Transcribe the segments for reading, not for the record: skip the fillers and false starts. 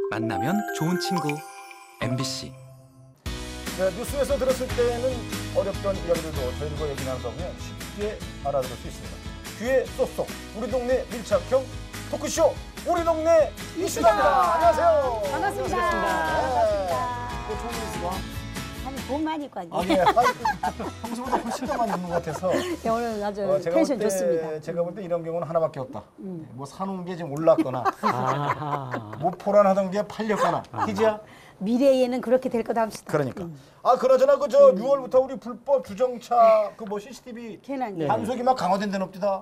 만나면 좋은 친구 MBC. 네, 뉴스에서 들었을 때는 어렵던 이야기들도 저희들과 얘기 나누다 보면 쉽게 알아들을 수 있습니다. 귀에 쏙쏙 우리 동네 밀착형 토크쇼 우리 동네 이슈다입니다. 안녕하세요. 반갑습니다. 반갑습니다. 좋은 뉴스가 아니 돈 많이 꽉. 아니에요. 평소보다 훨씬 더 많이 있는 것 같아서. 네, 오늘 아주 텐션 좋습니다. 제가 볼 때 이런 경우는 하나밖에 없다. 뭐 사놓은 게 지금 올랐거나 뭐 포란하던 게 팔렸거나. 희지야? 미래에는 그렇게 될 거다 합시다. 그러니까. 그나저나 그 저 6월부터 우리 불법 주정차 그 뭐 CCTV 괜한 단속이 막 강화된 데는 없디다.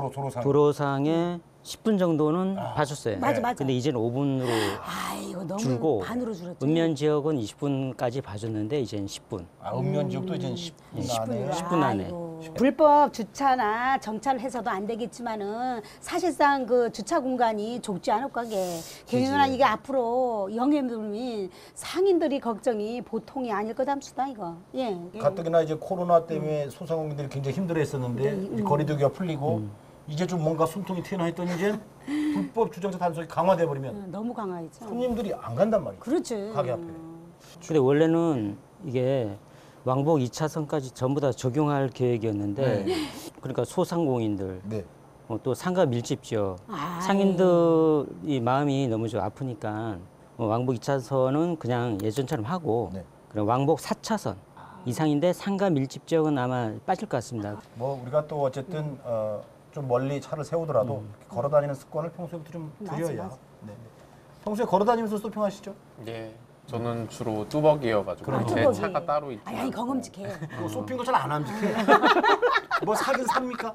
도로상에 10분 정도는 봐줬어요. 맞아. 근데 이제는 5분으로 아이고 너무 줄고 반으로 줄었죠. 읍면 지역은 20분까지 봐줬는데 이제는 10분. 읍면 지역도 이제 10분 안에. 10분 안에. 아이고. 불법 주차나 정차를 해서도 안 되겠지만은 사실상 그 주차 공간이 좁지 않을 거게. 경영이나 이게 앞으로 영예물이 상인들이 걱정이 보통이 아닐 거다 합시다 이거. 예. 가뜩이나 이제 코로나 때문에 소상공인들이 굉장히 힘들어했었는데 이제 거리두기가 풀리고 이제 좀 뭔가 숨통이 트이나 했더니 이제 불법 주정차 단속이 강화돼 버리면 너무 강화했죠. 손님들이 안 간단 말이에요. 그렇지. 가게 앞에. 근데 원래는 이게 왕복 2차선까지 전부 다 적용할 계획이었는데 그러니까 소상공인들 네. 또 상가 밀집 지역 아이. 상인들이 마음이 너무 좀 아프니까 왕복 2차선은 그냥 예전처럼 하고 네. 그럼 왕복 4차선 이상인데 상가 밀집 지역은 아마 빠질 것 같습니다. 뭐 우리가 또 어쨌든 좀 멀리 차를 세우더라도 걸어 다니는 습관을 평소에부터 좀 들여야. 맞아. 네. 평소에 걸어 다니면서 쇼핑하시죠? 예, 저는 주로 뚜벅이어가지고 제 뚜벅이. 차가 따로 있지 아니 않고 경험직해. 뭐 쇼핑도 잘 안 함직해. 뭐 사긴 삽니까?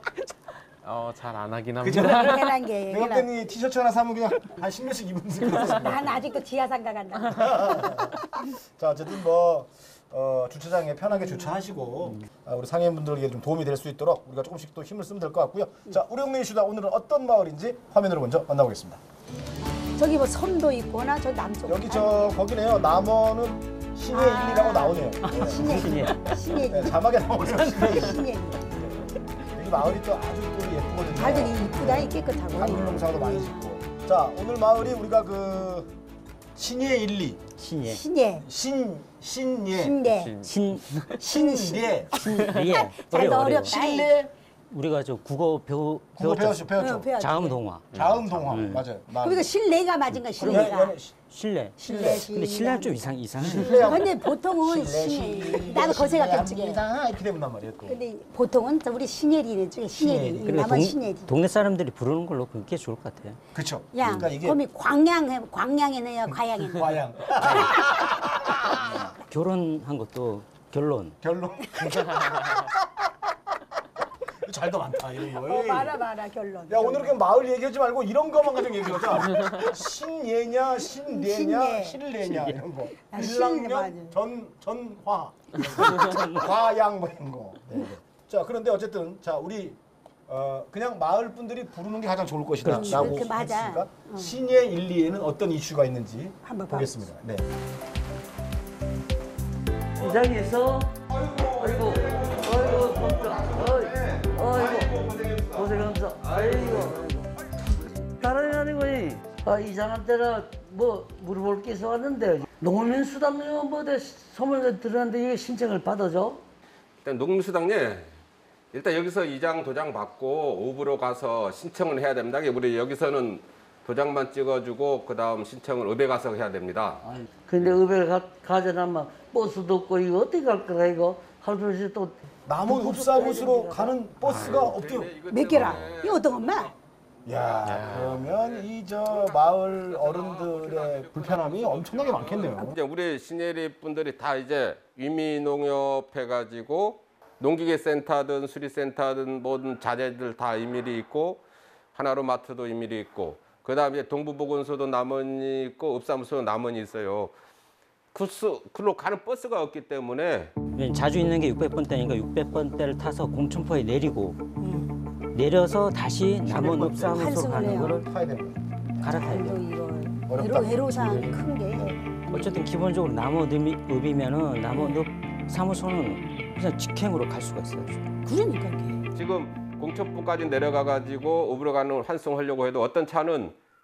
잘 안 하긴 그죠? 합니다. 괜한 게. 내가 볼때는 티셔츠 하나 사면 그냥 한 10년씩 입은 것 같습니다. 난 아직도 지하상가 간다. 자, 어쨌든 뭐 주차장에 편하게 주차하시고 우리 상인분들에게 좀 도움이 될 수 있도록 우리가 조금씩 또 힘을 쓰면 될 것 같고요. 자, 우리 동네 이슈다 오늘은 어떤 마을인지 화면으로 먼저 만나보겠습니다. 저기 뭐 섬도 있거나 저 남쪽. 여기 거기네요. 남원은 신예 1리라고 나오네요. 네. 신예. 네, 자막에 나오네요. 신예 1. 신예. 여기 마을이 또 아주 또 예쁘거든요. 다들 이쁘다 깨끗하고. 단물 농사도 많이 짓고. 자, 오늘 마을이 우리가 그 신예 1, 2. 신예. 신예. 신예. 신예. 신예. 신예. 잘 어렵다. 신례. 우리가 저 국어 국어 배웠죠. 배웠죠. 자음동화. 자음동화. 맞아요. 그러니까 실내가 맞은 거야 실내가. 신뢰. 신뢰. 근데 신뢰는 좀 이상해. 근데 보통은 신예. 나도 거세 같겠지. 이렇게 되면 말이에요. 또. 근데 보통은 우리 신예리는 쪽에 신예리. 그러니까 남은 신예리. 동네 사람들이 부르는 걸로 그게 좋을 것 같아요. 그렇죠. 야, 그러니까 이게 그럼 광양이네요, 과양이네. 과양. 결혼한 것도 결론. 결론. 잘도 많다 이런 거. 말아 결론. 야, 오늘 그냥 마을 얘기하지 말고 이런 거만 가지고 얘기하자. 신예냐, 신례냐, 신례냐 이런 거. 일랑년 전화. 과양 뭐 이런 거. 네. 자, 그런데 어쨌든 자, 우리 그냥 마을 분들이 부르는 게 가장 좋을 것이다. 그렇지. 라고 그렇게 맞아. 했으니까 신예 1, 2에는 어떤 이슈가 있는지 한번 보겠습니다. 네. 시장에서 아이고 고생합니다. 아이고 다름이 아니고 이장한테는 뭐 물어볼 게 있어 왔는데 농민수당료 뭐대 소문을 들었는데 이게 신청을 받아줘? 일단 농민수당에 일단 여기서 이장 도장 받고 읍으로 가서 신청을 해야 됩니다. 우리 여기서는 도장만 찍어주고 그 다음 신청을 읍에 가서 해야 됩니다. 근데 읍에 가져나면 버스도 없고 이거 어떻게 갈 거라 이거 할아버지 또 남원 읍사무소로 가는 버스가 없대요. 몇 개라? 이거 어떤 엄마? 야, 그러면 이 저 마을 어른들의 불편함이 엄청나게 많겠네요. 이제 우리 신예리 분들이 다 이제 위미농협 해가지고 농기계센터든 수리센터든 모든 자재들 다 임일이 있고 하나로마트도 임일이 있고 그 다음에 동부보건소도 남원이 있고 읍사무소도 남원이 있어요. 그로 가는 버스가 없기 때문에 자주 있는 게 600번대니까 600번대를 타서 공천포에 내리고 내려서 다시 남원 읍사무소 가는 거를 타야 되는 거예요. 갈아타야 돼요. 이거 어렵다. 애로사항이 큰 게. 어쨌든 기본적으로 남원 읍이면은 남원 읍 사무소는 그냥 직행으로 갈 수가 있어요. 그러니까 이게. 지금 공천포까지 내려가가지고 읍으로 가는 환송하려고 해도 어떤 차는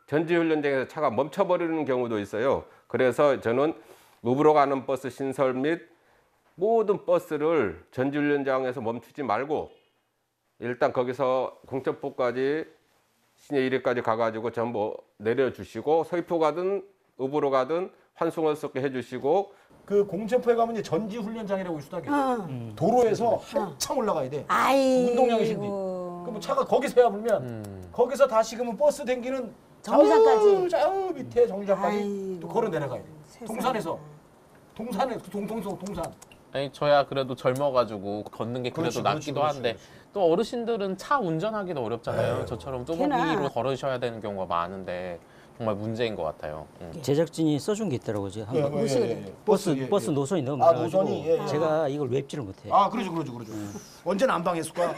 전지훈련장에서 차가 멈춰버리는 경우도 있어요. 그래서 저는 읍으로 가는 버스 신설 및 모든 버스를 전지훈련장에서 멈추지 말고 일단 거기서 공천포까지 신의 1위까지 가가지고 전부 내려주시고 서귀포 가든 읍으로 가든 환승할 수 있게 해주시고 그 공천포에 가면 이제 전지훈련장이라고 있수다게 도로에서 한참 올라가야 돼. 운동량이신데. 그럼 차가 거기서 해야 불면 거기서 다시 그러면 버스 댕기는 정류장까지. 좌우 밑에 정류장까지 아이고. 또 걸어 내려가야 돼. 세상에. 동산에서 동산. 아니 저야 그래도 젊어가지고 걷는 게 그래도 그렇지, 낫기도 그렇지, 한데 그렇지. 또 어르신들은 차 운전하기도 어렵잖아요. 저처럼 걔나. 뚜벅이로 걸으셔야 되는 경우가 많은데 정말 문제인 것 같아요. 제작진이 써준 게 있더라고요. 제가 한번 버스 노선이 너무 아, 많아가지고 노선이, 예, 예. 제가 이걸 외입지를 못해요. 아, 그러죠. 언제는 안 방했을까?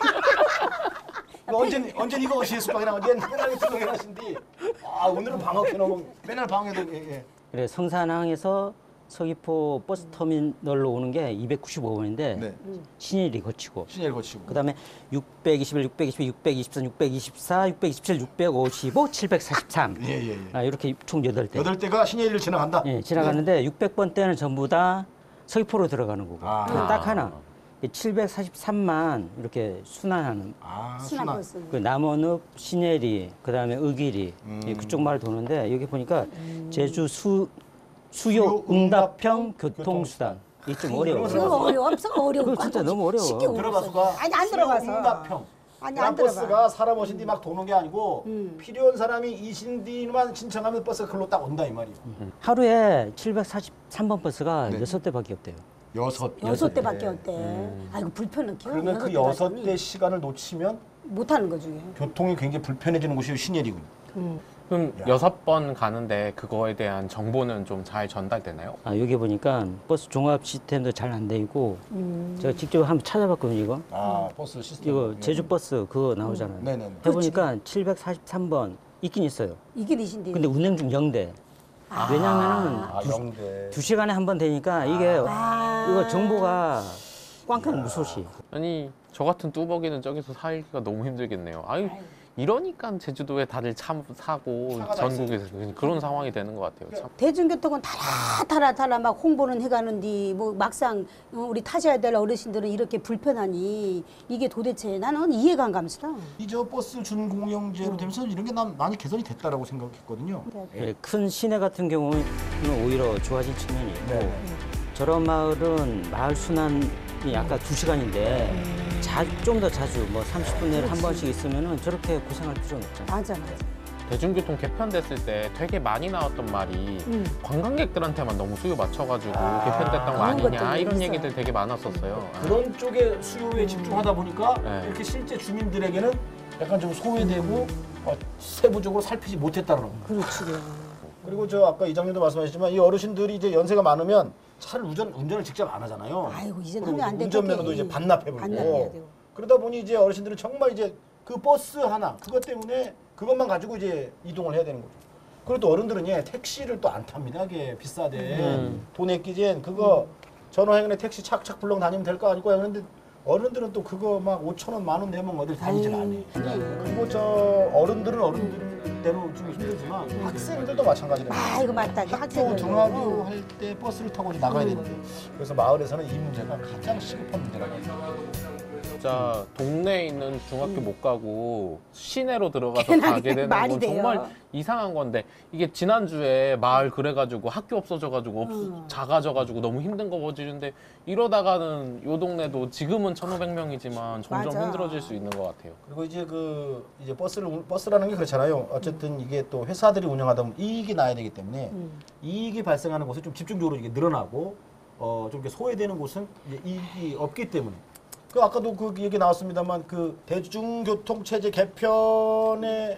언제 이거 어시했을까? 그냥 언제 맨날 이렇게 하신디. 아, 오늘은 방학해놓으면 맨날 방해도 예. 그래 성산항에서 서귀포 버스 터미널로 오는 게 295번인데 네. 신일이 거치고 신일 거치고. 그다음에 621, 622, 623, 624, 627, 655, 743. 예. 아, 이렇게 총 8대. 8대가 신일을 지나간다. 예, 지나가는데 600번 대는 전부 다 서귀포로 들어가는 거고. 아. 근데 딱 하나. 743만 이렇게 순환하는 아, 순환 순환. 버스. 그 남원읍, 신예리, 그다음에 의길이 그쪽 마을 도는데 여기 보니까 제주 수요 응답형 교통수단. 이게 좀 어려워. 그거 어려워. 그거 진짜 너무 어려워. 쉽게 들어봐서가 아니 안 들어가서. 응답형. 아니 그냥 안 들어가. 버스가 사람 오신뒤 막 도는 게 아니고 필요한 사람이 이신뒤만 신청하면 버스가 글로 딱 온다 이 말이에요. 하루에 743번 버스가 네. 6대밖에 없대요. 여섯 대밖에 없대. 아이고 불편해. 그러면 그 6대 시간을 놓치면 못 하는 거죠. 교통이 굉장히 불편해지는 곳이 신예리군요. 그럼 6번 가는데 그거에 대한 정보는 좀 잘 전달되나요? 아, 여기 보니까 버스 종합 시스템도 잘 안 돼 있고 제가 직접 한번 찾아봤거든요, 이거. 아, 버스 시스템. 이거 제주 버스 그거 나오잖아요. 네네. 해보니까 743번 있긴 있어요. 이게 리신데. 근데 운행 중 0대. 왜냐면은 아, 영대. 2시간에 한 번 되니까 이게 이거 정보가 꽝꽝 무소시. 아니 저 같은 뚜벅이는 저기서 살기가 너무 힘들겠네요. 아니 이러니까 제주도에 다들 차 사고 차가 다 전국에서 그런 상황이 되는 것 같아요. 참. 대중교통은 타라 막 홍보는 해가는데 뭐 막상 우리 타셔야 될 어르신들은 이렇게 불편하니 이게 도대체 나는 이해가 안 감시다. 이저 버스 준공영제로 되면서 이런 게 난 많이 개선이 됐다라고 생각했거든요. 예, 큰 시내 같은 경우는 오히려 좋아진 측면이 있고 네. 저런 마을은 마을 순환이 아까 2시간인데 좀 더 자주 뭐 30분 내에 한 번씩 있으면은 저렇게 고생할 필요는 없잖아요. 맞아. 대중교통 개편됐을 때 되게 많이 나왔던 말이 관광객들한테만 너무 수요 맞춰가지고 개편됐던 거 그런 아니냐 것들도 이런 있어요. 얘기들 되게 많았었어요. 그런 쪽에 수요에 집중하다 보니까 네. 이렇게 실제 주민들에게는 약간 좀 소외되고 세부적으로 살피지 못했다는 거. 그렇지. 그리고 저 아까 이장님도 말씀하셨지만 이 어르신들이 이제 연세가 많으면 차를 운전을 직접 안 하잖아요. 아이고 이제 그리고 하면 안 돼. 운전면허도 이제 반납해버리고. 반납해야 되고. 그러다 보니 이제 어르신들은 정말 이제 그 버스 하나 그것 때문에 그것만 가지고 이제 이동을 해야 되는 거죠. 그리고 또 어른들은 택시를 또 안 탑니다. 그게 비싸대. 돈에 끼진 그거 전화행운에 택시 착착 불러 다니면 될 거 아니고 그런데 어른들은 또 그거 막 5,000원, 10,000원 내면 어딜 다니질 않네. 그리고 저 어른들은 어른들대로 좀 힘들지만 학생들도 마찬가지래요. 아 이거 맞다. 학교 학생들. 등하교 할 때 버스를 타고 나가야 되는데 그래서 마을에서는 이 문제가 가장 시급한 문제라고 해요. 진짜 동네에 있는 중학교 못 가고 시내로 들어가서 괜한 가게 되는 말이 건 돼요. 정말 이상한 건데 이게 지난주에 마을 그래가지고 학교 없어져가지고 작아져가지고 너무 힘든 거 보여주는데 이러다가는 요 동네도 지금은 1,500명이지만 점점 맞아. 힘들어질 수 있는 것 같아요. 그리고 이제 버스라는 게 그렇잖아요. 어쨌든 이게 또 회사들이 운영하다 보면 이익이 나야 되기 때문에 이익이 발생하는 곳에 좀 집중적으로 이게 늘어나고 좀 이렇게 소외되는 곳은 이제 이익이 없기 때문에. 그 아까도 그 얘기 나왔습니다만 그 대중교통 체제 개편에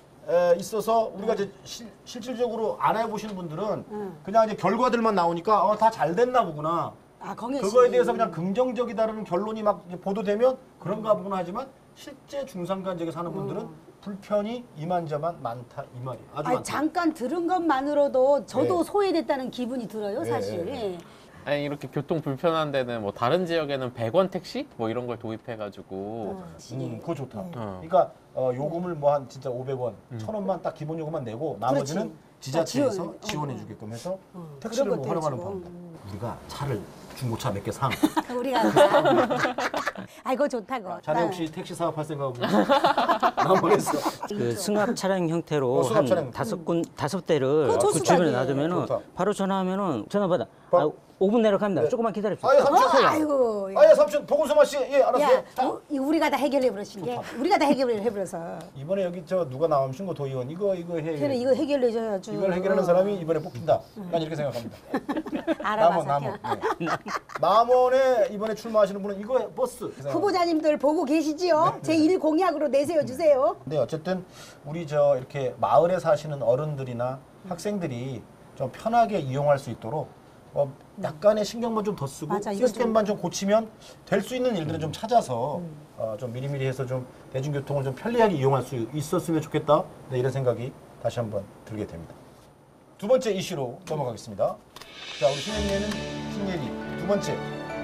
있어서 우리가 이제 실질적으로 안 해보시는 분들은 그냥 이제 결과들만 나오니까 다 잘 됐나 보구나. 아 거기에 그거에 대해서 그냥 긍정적이다라는 결론이 막 이제 보도되면 그런가 보구나 하지만 실제 중산간 지역에 사는 분들은 불편이 이만저만 많다 이 말이에요. 아주 아니, 많다. 잠깐 들은 것만으로도 저도 네. 소외됐다는 기분이 들어요, 사실. 네. 아니 이렇게 교통 불편한 데는 뭐 다른 지역에는 100원 택시 뭐 이런 걸 도입해가지고 그거 좋다. 어. 그러니까 요금을 뭐 한 진짜 500원, 1000원만 딱 기본 요금만 내고 나머지는 그렇지. 지자체에서 지원. 지원해주게끔 해서 택시를 그런 뭐 것도 활용하는 해주고. 방법. 우리가 차를 중고차 몇 개 사. 우리가 아이고 좋다고. 자네 혹시 택시 사업할 생각 없니? 남원에서. 그 승합 차량 형태로 승합 차량. 한 다섯 대를 그거 그 주변에 좋수다니. 좋다. 놔두면은 바로 전화하면은 전화 받아. 어? 5분 내려갑니다. 조금만 기다립시다. 아예 삼촌. 아이고. 아예 삼촌 보고서마 씨. 예 알았어요. 야, 자, 우리가 다 해결해 버리신 게 우리가 다 해결해 버려서. 이번에 여기 저 누가 나오면 신고 도의원 이거 해. 걔는 이거 해결해 줘야지. 이걸 해결하는 사람이 이번에 뽑힌다. 난 이렇게 생각합니다. 알아봐서. 남원. 네. 남원에 이번에 출마하시는 분은 이거 버스. 후보자님들 보고 계시지요? 제1 공약으로 내세워 주세요. 근데 어쨌든 우리 저 이렇게 마을에 사시는 어른들이나 학생들이 좀 편하게 이용할 수 있도록 약간의 신경만 좀 더 쓰고 맞아, 이거 시스템만 좀 고치면 될 수 있는 일들은 좀 찾아서 좀 미리미리 해서 좀 대중교통을 좀 편리하게 이용할 수 있었으면 좋겠다. 네, 이런 생각이 다시 한번 들게 됩니다. 두 번째 이슈로 넘어가겠습니다. 자, 우리 신예리는 신예리. 두 번째.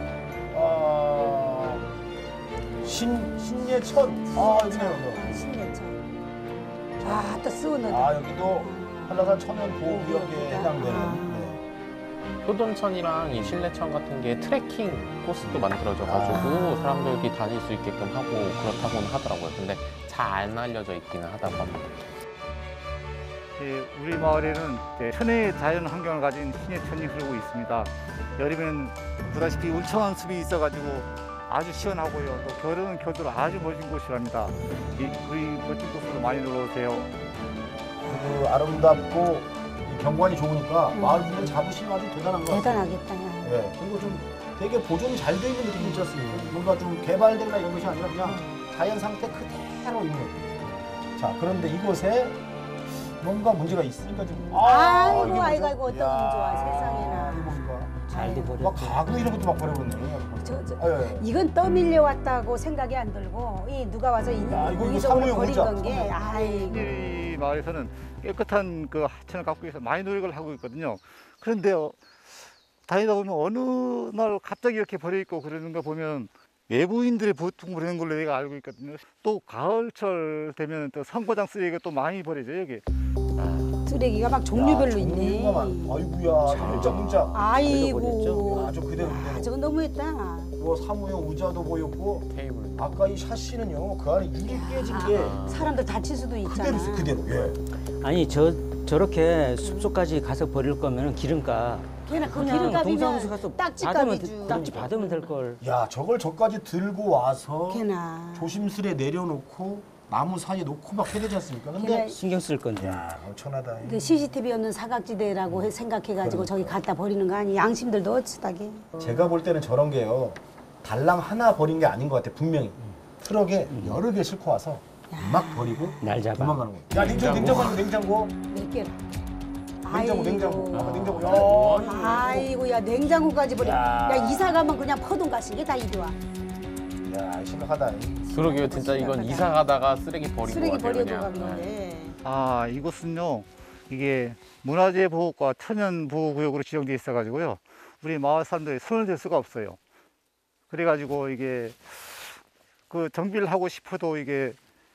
신예천. 여기네요. 신예천. 또 쓰우는. 여기도 한라산 천연 보호구역에 해당되는. 네. 효돈천이랑 이 신례천 같은 게 트레킹 코스도 만들어져가지고 사람들이 다닐 수 있게끔 하고 그렇다고는 하더라고요. 근데 잘 안 알려져 있기는 하다고 합니다. 우리 마을에는 천혜의 자연 환경을 가진 신예천이 흐르고 있습니다. 여름에는 보다시피 울창한 숲이 있어가지고 아주 시원하고요. 또 겨울은 겨울대로 아주 멋진 곳이랍니다. 우리 멋진 곳으로 많이 놀러 오세요. 그 아름답고 이 경관이 좋으니까 마을 분들 자부심이 아주 대단한 것 같아요. 대단하겠다. 네. 그리고 좀 되게 보존이 잘 돼 있는 느낌이 있지 않습니까? 뭔가 좀 개발되거나 이런 것이 아니라 그냥 자연 상태 그대로 있는. 자, 그런데 이곳에 뭔가 문제가 있으니까 지금. 아이고 이게 아이고 뭐죠? 아이고 어떤 이야, 좋아 세상에나. 이거 뭔가. 잘도 막 버렸죠. 가구 이런 것도 막 버려버렸네. 이건 떠밀려 왔다고 생각이 안 들고 이 누가 와서 이거 인위적으로 사무용 버린 의자. 건 게 아이고. 이 마을에서는 깨끗한 그 하천을 갖고 위해서 많이 노력을 하고 있거든요. 그런데요, 다니다 보면 어느 날 갑자기 이렇게 버려 있고 그러는 거 보면 외부인들이 보통 버리는 걸로 내가 알고 있거든요. 또 가을철 되면 또 선거장 쓰레기가 또 많이 버려져요, 여기. 쓰레기가 막 종류별로 있네. 종류가 아이고야, 문자. 아이고. 저 그대로. 저건 너무했다. 뭐 사무용 의자도 보였고 테이블. 아까 이 샤시는요 그 안에 유리 깨진 게 사람들 다칠 수도 있잖아. 그대로 있어요, 그대로. 예. 아니 저렇게 숲속까지 가서 버릴 거면 기름값 걔는 그 그냥 기름값이면 동사무소 가서 딱지값이지. 딱지 받으면 될 걸. 야, 저걸 저까지 들고 와서 걔나. 조심스레 내려놓고 나무 사이에 놓고 막 해야 되지 않습니까? 근데 신경 쓸 건데. 야, 엄청나다. 그 CCTV 없는 사각지대라고 생각해가지고 저기 갖다 버리는 거 아니? 양심들도 어찌다게. 제가 볼 때는 저런 게요 달랑 하나 버린 게 아닌 것 같아 분명히. 트럭에 여러 개 싣고 와서 막 버리고 날 잡아. 도망가는 거야. 야, 냉장고. 몇 개라. 냉장고. 아까 냉장고. 아이고 야 냉장고까지 버려. 야 이사 가면 그냥 퍼동 가신 게 다 이리 와. 야, 심각하다. 그러게요. 진짜 이건 이사 가다가 쓰레기 버린 거 쓰레기 같아요. 버리고 그냥. 간 건데. 이곳은요, 이게 문화재 보호과 천연 보호구역으로 지정돼 있어가지고요, 우리 마을 사람들이 손을 댈 수가 없어요. 그래가지고 이게 그 정비를 하고 싶어도 이게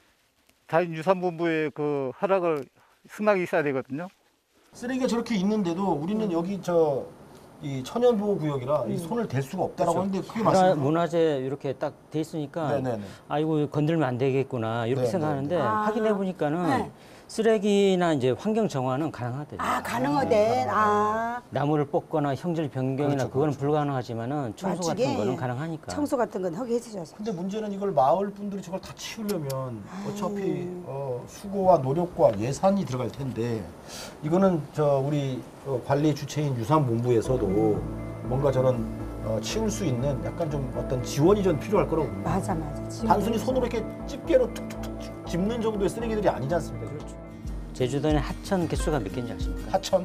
자연유산본부의 그 허락을 승낙이 있어야 되거든요. 쓰레기가 저렇게 있는데도 우리는 여기 이 천연보호구역이라 이 손을 댈 수가 없다라고 하는데 그게 맞습니까? 문화재 이렇게 딱 돼 있으니까 네네네. 아이고 건들면 안 되겠구나 이렇게 네네. 생각하는데 확인해 보니까는 네. 쓰레기나 이제 환경 정화는 가능하대요. 가능하대. 나무를 뽑거나 형질 변경이나 그렇죠, 그거는 불가능하지만은 청소 맞추게. 같은 거는 가능하니까. 청소 같은 건 하게 해주셔서. 근데 문제는 이걸 마을 분들이 저걸 다 치우려면 어차피 수고와 노력과 예산이 들어갈 텐데 이거는 우리 관리 주체인 유산본부에서도 뭔가 저런 치울 수 있는 약간 좀 어떤 지원이 좀 필요할 거라고 봅니다. 맞아. 단순히 손으로 이렇게 집게로 툭툭툭 짚는 정도의 쓰레기들이 아니지 않습니까? 그렇죠. 제주도는 하천 개수가 몇 개인지 아십니까? 하천.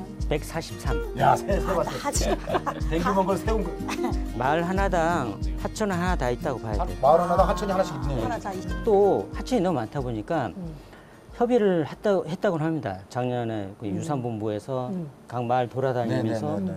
143. 야, 새 봤어. 하지. 댕기는 걸 세운 거. 마을 하나당 하천은 하나 다 있다고 봐야 돼. 마을 하나당 하천이 하나씩 있네요. 하나 다 있어. 또 하천이 너무 많다 보니까 협의를 했다고 합니다. 작년에 그 유산본부에서 각 마을 돌아다니면서 네네네네.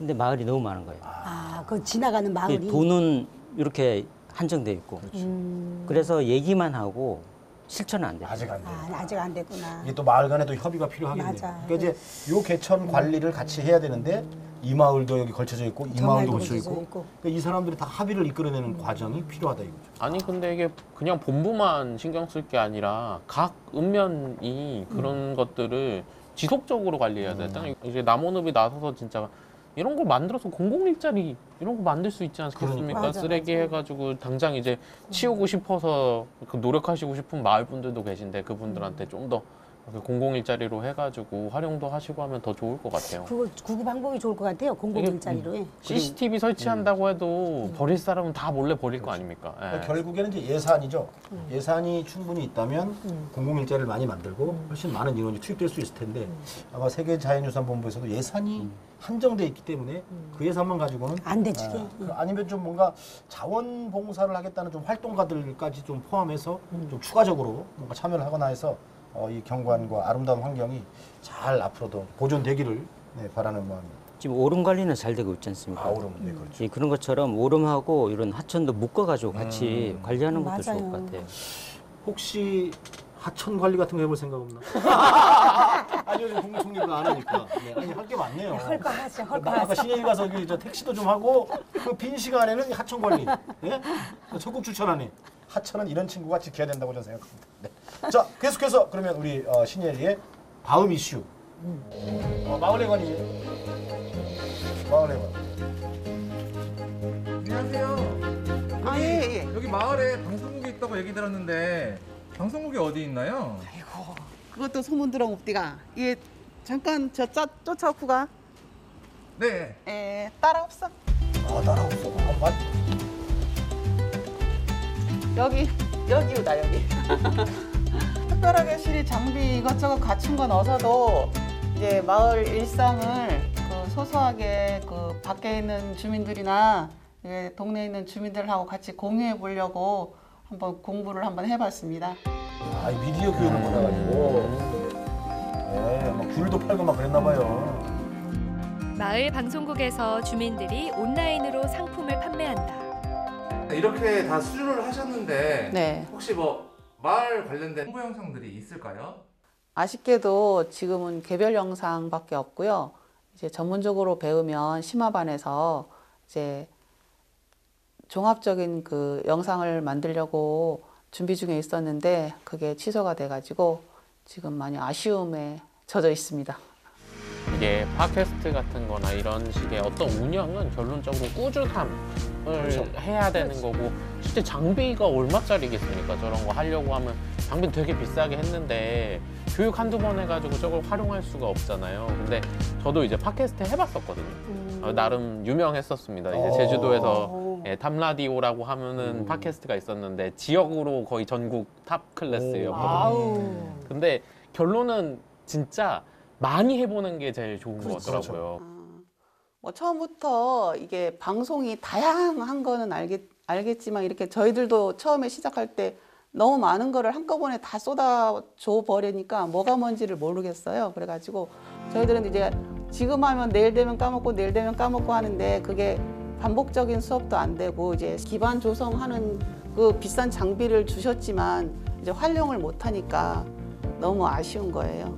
근데 마을이 너무 많은 거예요. 그 지나가는 마을이. 돈은 이렇게 한정돼 있고. 그래서 얘기만 하고 실천은 안 돼요. 아직 안 돼. 아직 안 됐구나. 이게 또 마을 간에 또 협의가 필요하겠네요. 맞아. 그러니까 이제 요 개천 관리를 같이 해야 되는데 이 마을도 여기 걸쳐져 있고 이 마을도 걸쳐져 있고 그러니까 이 사람들이 다 합의를 이끌어내는 과정이 필요하다 이거죠. 아니 근데 이게 그냥 본부만 신경 쓸 게 아니라 각 읍면이 그런 것들을 지속적으로 관리해야 되잖아요. 이제 남원읍이 나서서 진짜 이런 걸 만들어서 공공일자리 이런 거 만들 수 있지 않겠습니까? 맞아, 쓰레기 해가지고 당장 이제 치우고 싶어서 그 노력하시고 싶은 마을 분들도 계신데 그분들한테 좀 더 공공일자리로 해가지고 활용도 하시고 하면 더 좋을 것 같아요. 그 방법이 좋을 것 같아요. 공공일자리로. 예. CCTV 설치한다고 해도 버릴 사람은 다 몰래 버릴 거 아닙니까? 예. 그러니까 결국에는 이제 예산이죠. 예산이 충분히 있다면 공공일자리를 많이 만들고 훨씬 많은 인원이 투입될 수 있을 텐데 아마 세계자연유산본부에서도 예산이 한정돼 있기 때문에 그 예산만 가지고는 안 되지. 아니면 좀 뭔가 자원봉사를 하겠다는 좀 활동가들까지 좀 포함해서 좀 추가적으로 뭔가 참여를 하거나 해서 이 경관과 아름다운 환경이 잘 앞으로도 보존되기를 바라는 마음입니다. 지금 오름 관리는 잘 되고 있지 않습니까? 오름, 네, 그렇죠. 예, 그런 것처럼 오름하고 이런 하천도 묶어가지고 같이 관리하는 것도 좋을 것 같아요. 혹시 하천 관리 같은 거 해볼 생각 없나? 아니 요즘 국무총리가 안 하니까. 네, 아니 할 게 많네요. 헐거 하죠. 헐거 아까 하죠. 신예리 가서 여기 저 택시도 좀 하고 그 빈 시간에는 하천 관리. 예? 적극 추천하네. 하천은 이런 친구가 지켜야 된다고 저는 생각합니다. 네. 자 계속해서 그러면 우리 신예리의 다음 이슈. 마을회관이에요. 마을회관. 안녕하세요. 아, 예. 여기 마을에 방송국이 있다고 얘기 들었는데 방송국이 어디 있나요? 아이고, 그것도 소문 들어옵디가. 이게 잠깐 쫓아오고 가. 네. 에, 따라 없어. 따라오소. 맞. 여기다 여기. 특별하게 실이 장비 이것저것 갖춘 건 없어도 이제 마을 일상을 그 소소하게 그 밖에 있는 주민들이나 동네에 있는 주민들하고 같이 공유해 보려고 한번 공부를 한번 해봤습니다. 미디어 교육을 받아가지고 막 귤도 팔고 막 그랬나 봐요. 마을 방송국에서 주민들이 온라인으로 상품을 판매한다. 이렇게 다 수주를 하셨는데 네. 혹시 뭐 마을 관련된 홍보 영상들이 있을까요? 아쉽게도 지금은 개별 영상밖에 없고요. 이제 전문적으로 배우면 심화반에서 이제 종합적인 그 영상을 만들려고 준비 중에 있었는데 그게 취소가 돼가지고 지금 많이 아쉬움에 젖어 있습니다. 이게 팟캐스트 같은 거나 이런 식의 어떤 운영은 결론적으로 꾸준함을 해야 되는 거고 실제 장비가 얼마짜리겠습니까? 저런 거 하려고 하면 장비는 되게 비싸게 했는데 교육 한두 번 해가지고 저걸 활용할 수가 없잖아요. 근데 저도 이제 팟캐스트 해봤었거든요. 나름 유명했었습니다. 이제 제주도에서 탑라디오라고 하면은 팟캐스트가 있었는데 지역으로 거의 전국 탑 클래스였거든요. 근데 결론은 진짜 많이 해보는 게 제일 좋은 것 같더라고요. 뭐 처음부터 이게 방송이 다양한 거는 알겠지만 이렇게 저희들도 처음에 시작할 때 너무 많은 거를 한꺼번에 다 쏟아줘 버리니까 뭐가 뭔지를 모르겠어요. 그래가지고 저희들은 이제 지금 하면 내일 되면 까먹고 내일 되면 까먹고 하는데 그게 반복적인 수업도 안 되고 이제 기반 조성하는 그 비싼 장비를 주셨지만 이제 활용을 못 하니까 너무 아쉬운 거예요.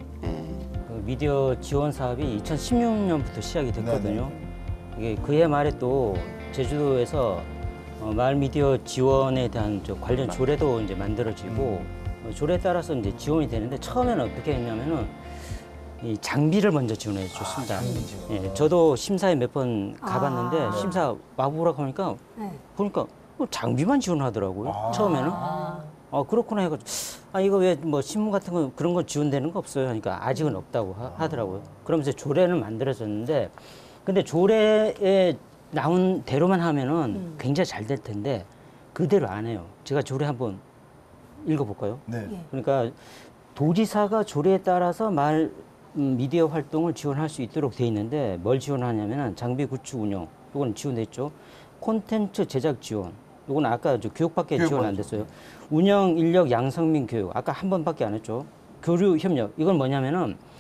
미디어 지원 사업이 2016년부터 시작이 됐거든요. 이게 그해 말에 또 제주도에서 마을 미디어 지원에 대한 관련 조례도 이제 만들어지고 조례에 따라서 이제 지원이 되는데 처음에는 어떻게 했냐면은 이 장비를 먼저 지원해 줬습니다. 예, 저도 심사에 몇 번 가봤는데 심사 와보라고 하니까 보니까 장비만 지원하더라고요. 처음에는. 그렇구나 해가지고 이거 왜 뭐 신문 같은 거 그런 거 지원되는 거 없어요 하니까 아직은 없다고 하더라고요. 그러면서 조례는 만들어졌는데 근데 조례에 나온 대로만 하면은 굉장히 잘 될 텐데 그대로 안 해요. 제가 조례 한번 읽어볼까요? 네. 그러니까 도지사가 조례에 따라서 마을 미디어 활동을 지원할 수 있도록 돼 있는데 뭘 지원하냐면은 장비 구축 운영 이건 지원됐죠. 콘텐츠 제작 지원 이건 아까 교육밖에 지원 안 됐어요. 운영 인력 양성 및 교육 아까 한 번밖에 안 했죠. 교류 협력 이건 뭐냐면은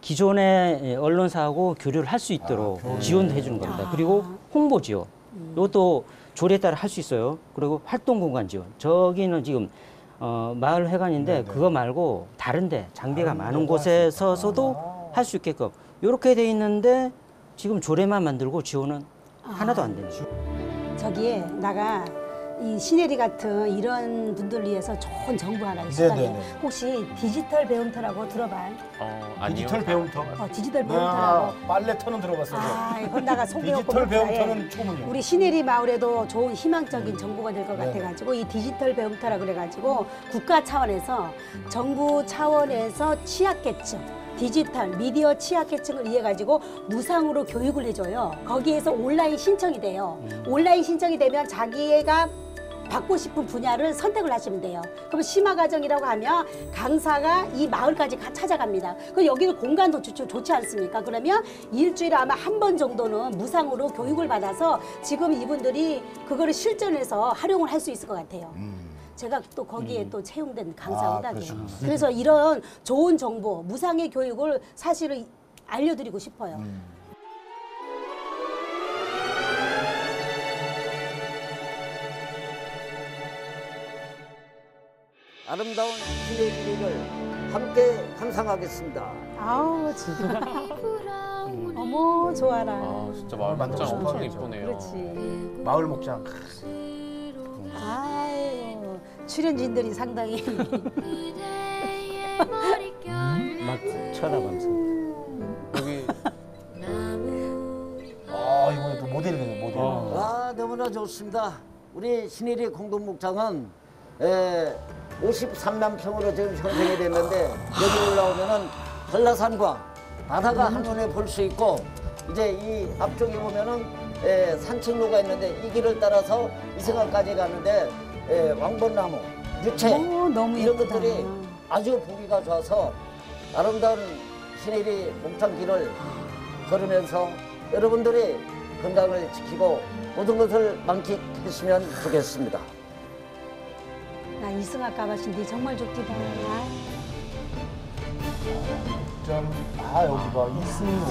기존의 언론사하고 교류를 할 수 있도록 지원도 해주는 겁니다. 그리고 홍보 지원. 이것도 조례에 따라 할 수 있어요. 그리고 활동 공간 지원. 저기는 지금 마을 회관인데 그거 말고 다른데 장비가 많은 곳에서도 할 수 있게끔 이렇게 돼 있는데 지금 조례만 만들고 지원은 하나도 안 됩니다. 저기에 나가 이 시네리 같은 이런 분들 위해서 좋은 정보 하나 있어요. 혹시 디지털 배움터라고 들어봐요? 아니요. 디지털 배움터. 디지털 배움터라고. 빨래터는 들어봤어요. 이건 나가 소개하고 디지털 배움터는 초문이요. 우리 시네리 마을에도 좋은 희망적인 정보가 될 것 같아가지고 이 디지털 배움터라 그래가지고 국가 차원에서 정부 차원에서 취약계층 디지털 미디어 취약계층을 위해 가지고 무상으로 교육을 해줘요. 거기에서 온라인 신청이 돼요. 온라인 신청이 되면 자기가 받고 싶은 분야를 선택을 하시면 돼요. 그럼 심화과정이라고 하면 강사가 이 마을까지 찾아갑니다. 그럼 여기는 공간도 좋지 않습니까? 그러면 일주일에 아마 한 번 정도는 무상으로 교육을 받아서 지금 이분들이 그거를 실전해서 활용을 할 수 있을 것 같아요. 제가 또 거기에 또 채용된 강사거든요. 그래서 이런 좋은 정보, 무상의 교육을 사실은 알려드리고 싶어요. 아름다운 시네리를 함께 감상하겠습니다. 아우 진짜. 어머 좋아라. 진짜 마을 목장 엄청 이쁘네요. 그렇지. 마을 목장. 아이고 출연진들이 상당히 막 쳐다보면서. 여기 이번에 또 모델이네요, 모델. 너무나 좋습니다. 우리 신일리 공동목장은 53만 평으로 지금 형성이 됐는데 여기 올라오면은 한라산과 바다가 한눈에 볼 수 있고 이제 이 앞쪽에 보면은 산책로가 있는데 이 길을 따라서 이승항까지 가는데 왕벚나무, 유채 너무 이런 예쁘다. 것들이 아주 보기가 좋아서 아름다운 신일리 목장길을 걸으면서 여러분들이 건강을 지키고 모든 것을 만끽했으면 좋겠습니다. 나 이승학 가봤는데 정말 좋기다. 여기 봐, 이승로.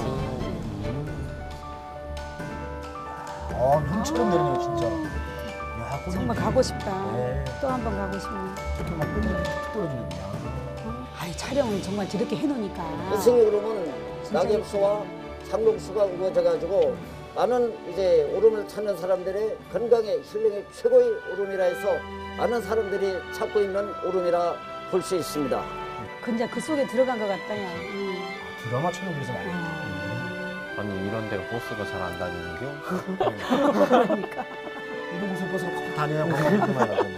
눈처럼 내리네요, 진짜. 야, 정말 가고 싶다. 또 한 번 가고 싶네. 저렇게 막 꿀이 툭 떨어지네. 촬영을 정말 저렇게 해놓으니까. 이승에 그러면 낙엽수와 상록수가 우거져가지고 많은 이제 오름을 찾는 사람들의 건강의 힐링의 최고의 오름이라 해서 많은 사람들이 찾고 있는 오름이라 볼 수 있습니다. 근데 그 속에 들어간 것 같다, 야. 드라마 촬영에서 많이. 아니 이런 데가 버스가 잘 안 다니는겨? 그러니까. 이거 무슨 버스가 팍팍 다녀야 건강하게 가던데.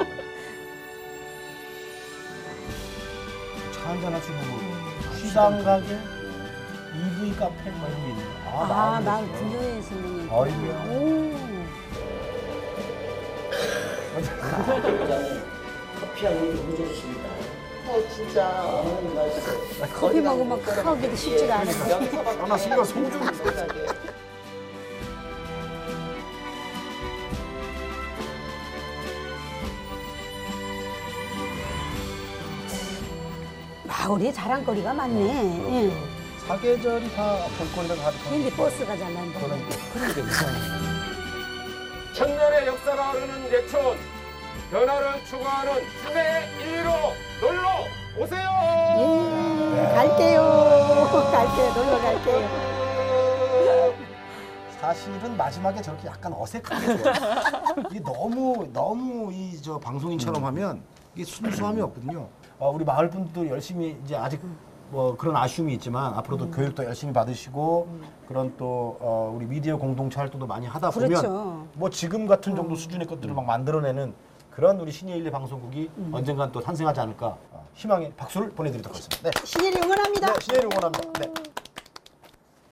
차 한잔 할 수 있는 거. 시장 가게, EV 카페 뭐 이런 게 있네요. 난 분녀에 있는 거. 어이구야. 커피 향이 너무 좋습니다. 진짜 맛있어. 커피 먹으면 크기도 쉽지가 않아. 나 순간 송중. 마을에 자랑거리가 많네. 사계절이 다 볼거리가 가득한. 근데 버스가 잘 난다. 그런 게 있어. 청년의 역사가 흐르는 예천, 변화를 추구하는 시대의 일위로 놀러 오세요. 갈게요. 놀러 갈게요. 사실은 마지막에 저렇게 약간 어색하게 돼요. 이게 너무 이 저 방송인처럼 하면 이게 순수함이 없거든요. 우리 마을 분들도 열심히 이제 아직 뭐 그런 아쉬움이 있지만 앞으로도 교육도 열심히 받으시고 그런 또 우리 미디어 공동체 활동도 많이 하다 보면 그렇죠. 뭐 지금 같은 정도 수준의 것들을 막 만들어내는 그런 우리 신예일리 방송국이 언젠간 또 탄생하지 않을까 희망의 박수를 보내드리도록 하겠습니다. 네. 신예리 응원합니다. 네, 신예일리 응원합니다. 네.